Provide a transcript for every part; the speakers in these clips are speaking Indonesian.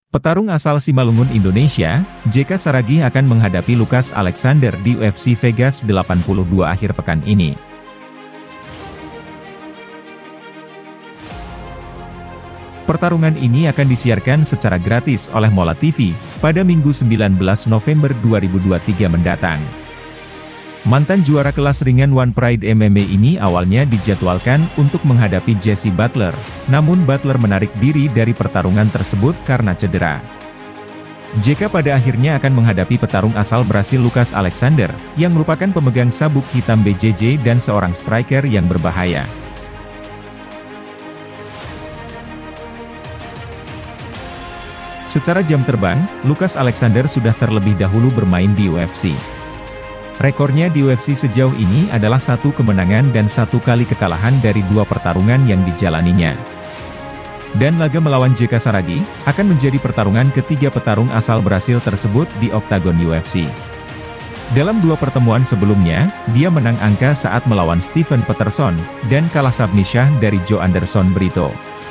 Petarung asal Simalungun Indonesia, JK Saragih akan menghadapi Lucas Alexander di UFC Vegas 82 akhir pekan ini. Pertarungan ini akan disiarkan secara gratis oleh Mola TV pada Minggu 19 November 2023 mendatang. Mantan juara kelas ringan One Pride MMA ini awalnya dijadwalkan untuk menghadapi Jesse Butler, namun Butler menarik diri dari pertarungan tersebut karena cedera. JK pada akhirnya akan menghadapi petarung asal Brasil Lucas Alexander, yang merupakan pemegang sabuk hitam BJJ dan seorang striker yang berbahaya. Secara jam terbang, Lucas Alexander sudah terlebih dahulu bermain di UFC. Rekornya di UFC sejauh ini adalah 1 kemenangan dan 1 kali kekalahan dari 2 pertarungan yang dijalaninya. Dan laga melawan JK Saragih akan menjadi pertarungan ketiga petarung asal Brasil tersebut di oktagon UFC. Dalam 2 pertemuan sebelumnya, dia menang angka saat melawan Steven Peterson, dan kalah submission dari Joe Anderson Brito.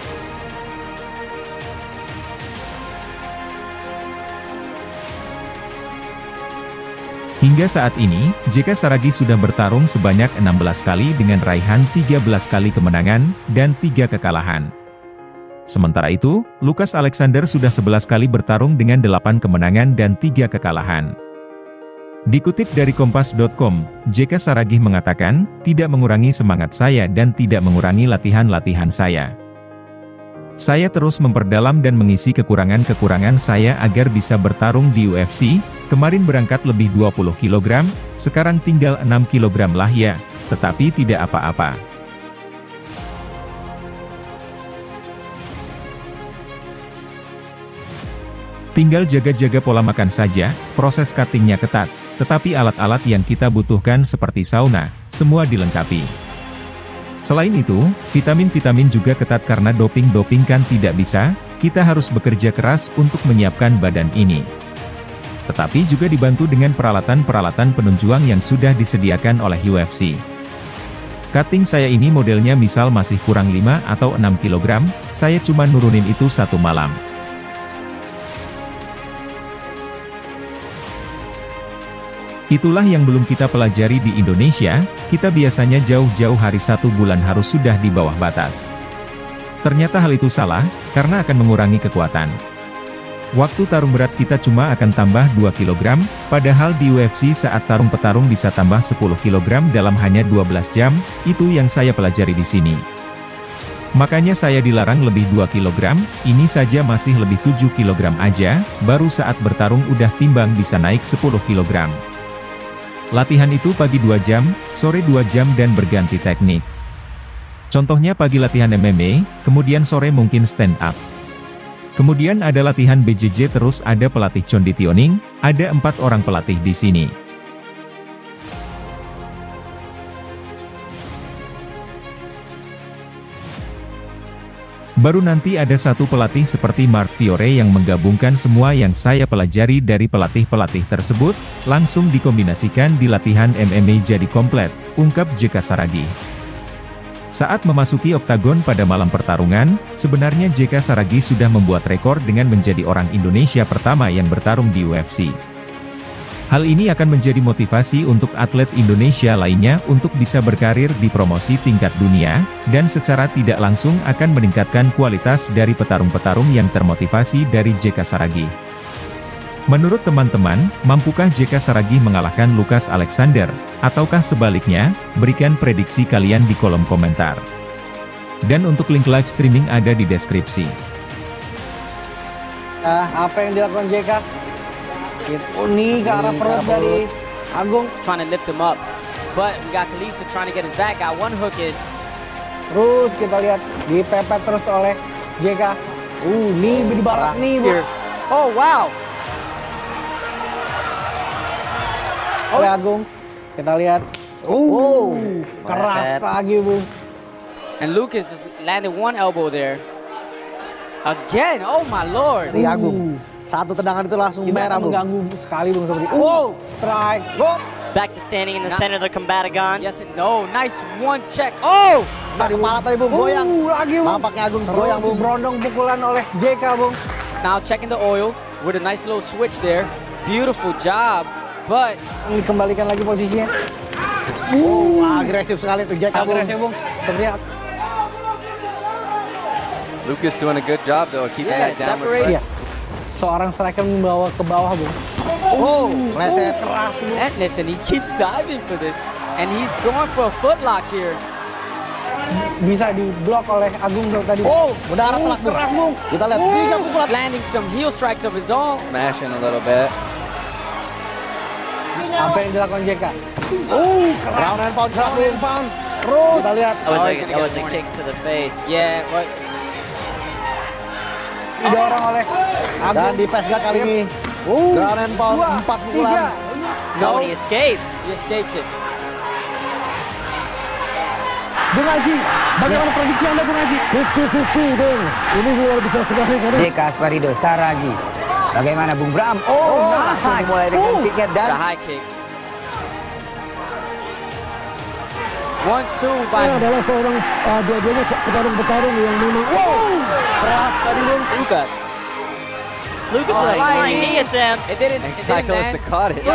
Hingga saat ini, JK Saragih sudah bertarung sebanyak 16 kali dengan raihan 13 kali kemenangan, dan 3 kekalahan. Sementara itu, Lucas Alexander sudah 11 kali bertarung dengan 8 kemenangan dan 3 kekalahan. Dikutip dari Kompas.com, JK Saragih mengatakan, "Tidak mengurangi semangat saya dan tidak mengurangi latihan-latihan saya. Saya terus memperdalam dan mengisi kekurangan-kekurangan saya agar bisa bertarung di UFC, kemarin berangkat lebih 20 kg, sekarang tinggal 6 kg lah ya, tetapi tidak apa-apa. Tinggal jaga-jaga pola makan saja, proses cuttingnya ketat, tetapi alat-alat yang kita butuhkan seperti sauna, semua dilengkapi. Selain itu, vitamin-vitamin juga ketat karena doping-doping kan tidak bisa, kita harus bekerja keras untuk menyiapkan badan ini. Tetapi juga dibantu dengan peralatan-peralatan penunjang yang sudah disediakan oleh UFC. Cutting saya ini modelnya misal masih kurang 5 atau 6 kg, saya cuma nurunin itu 1 malam. Itulah yang belum kita pelajari di Indonesia, kita biasanya jauh-jauh hari 1 bulan harus sudah di bawah batas. Ternyata hal itu salah, karena akan mengurangi kekuatan. Waktu tarung berat kita cuma akan tambah 2 kg, padahal di UFC saat tarung petarung bisa tambah 10 kg dalam hanya 12 jam, itu yang saya pelajari di sini. Makanya saya dilarang lebih 2 kg, ini saja masih lebih 7 kg aja, baru saat bertarung udah timbang bisa naik 10 kg. Latihan itu pagi 2 jam, sore 2 jam dan berganti teknik. Contohnya pagi latihan MMA, kemudian sore mungkin stand up. Kemudian ada latihan BJJ terus ada pelatih conditioning, ada 4 orang pelatih di sini. Baru nanti ada 1 pelatih seperti Mark Fiore yang menggabungkan semua yang saya pelajari dari pelatih-pelatih tersebut, langsung dikombinasikan di latihan MMA jadi komplit, ungkap JK Saragih. Saat memasuki oktagon pada malam pertarungan, sebenarnya JK Saragih sudah membuat rekor dengan menjadi orang Indonesia pertama yang bertarung di UFC. Hal ini akan menjadi motivasi untuk atlet Indonesia lainnya untuk bisa berkarir di promosi tingkat dunia, dan secara tidak langsung akan meningkatkan kualitas dari petarung-petarung yang termotivasi dari JK Saragih. Menurut teman-teman, mampukah JK Saragih mengalahkan Lucas Alexander, ataukah sebaliknya? Berikan prediksi kalian di kolom komentar. Dan untuk link live streaming ada di deskripsi. Apa yang dilakukan JK? Oh nih ke arah perut dari Agung. Trying to lift him up, but we got Kalisa trying to get his back, got one hook in. Terus kita lihat dipepet terus oleh JK. Nih di barat nih bu. Oh wow. Oleh Agung. Kita lihat. Keras lagi bu. And Lucas has landed one elbow there. Again, oh my lord. Di Agung. 1 tendangan itu langsung merah bu. Mengganggu sekali bu seperti. Strike. Back to standing in the center of the Combatagon. Yes and no, nice one check. Oh! Kepala tadi bu goyang. Lagi bu. Nampaknya Agung goyang bu. Berondong pukulan oleh JK bu. now checking the oil with a nice little switch there. Beautiful job, but Dikembalikan lagi posisinya. Agresif sekali tuh Jack. Agresif, Bung. Terlihat. Lucas doing a good job though, keeping Yeah, that downward separate. Iya. Seorang striker membawa ke bawah, Bung. Leset. Keras, Bung. Madness, and he keeps diving for this, and he's going for a footlock here. Bisa diblok oleh Agung tadi. Mendarat telak Bung. Keras, Bung. Kita lihat 3 pukulan. Landing some heel strikes of his own. smashing a little bit. Apa yang dilakukan JK? Keras. Ground and pound shot Ground and Bung. pound. Terus. Kita lihat. That was, Oh, a, he's gonna that get was a warning. kick to the face. Yeah, but Didorong oleh Dan Agung. di PESGA kali ini. Ground and pound 4 pukulan. No, and he escapes. he escapes it. Bung Haji, bagaimana prediksi Anda, Bung Haji? 50-50 Bung. Ini luar biasa sekali karena JK Asparido, Saragi. Bagaimana Bung Bram? Langsung dimulai dengan kicknya dan The high kick. 1-2 by adalah seorang dua-duanya petarung-petarung yang memang keras tadi Bung. Lucas. Lucas with a flying knee attempt. It didn't Cyclist land. caught it.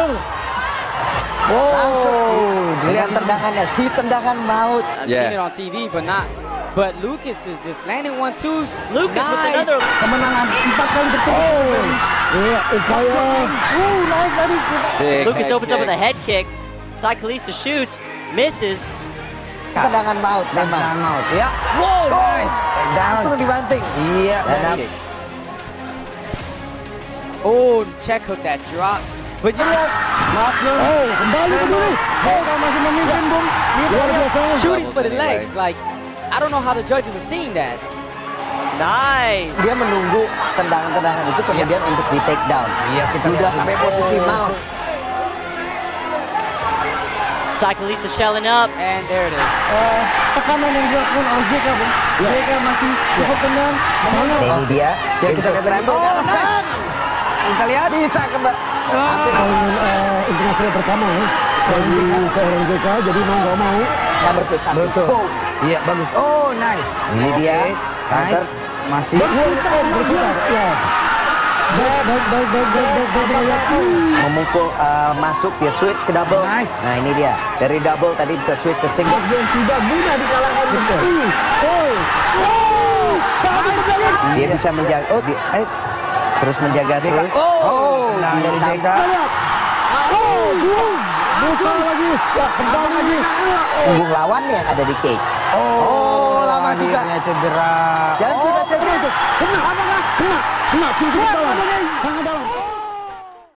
langsung dilihat tendangannya, si tendangan maut. I've Yeah. seen it on TV, but not. But Lucas is just landing 1-2s. Lucas with Nice. another. Kemenangan 4 kali berturut. Iya, upaya. Naik tadi. Big Lucas head opens up kick. with a head kick. Ty Kalisa shoots, misses. Tendangan maut memang. Tendangan maut, ya. Nice. Langsung dibanting. Iya, dan Kicks. Oh, the check hook that drops. But you know, Kembali begini. Masih memimpin, Bung. Luar biasa. shooting for the Anyway. legs, like, I don't know how the judges are seeing that. Nice. dia menunggu tendangan-tendangan itu kemudian untuk di take down. Iya, sudah sampai posisi maut. Ty Kalisa shelling up. And there it is. Tekanan yang dilakukan oleh JK, Bung. JK masih cukup tenang. Ini dia bisa scramble ke atas kan. Kita lihat bisa kembali. Pertandingan internasional pertama ya bagi seorang JK, jadi mau nggak mau Number 2. Betul. Iya, bagus. Oh, nice. Ini dia. Counter masih berputar. Ya. Baik. memukul masuk, dia switch ke double. Nah, ini dia. Dari double tadi bisa switch ke single. Yang tidak mudah di kalangan Dia bisa menjaga. Terus menjaga terus. Nah, dari JK. Buka lagi. Ya, kembali lagi. Punggung lawannya yang ada di cage. Lama juga. Cedera. Dan sudah cedera. Kena, apakah? Kena. Sangat dalam.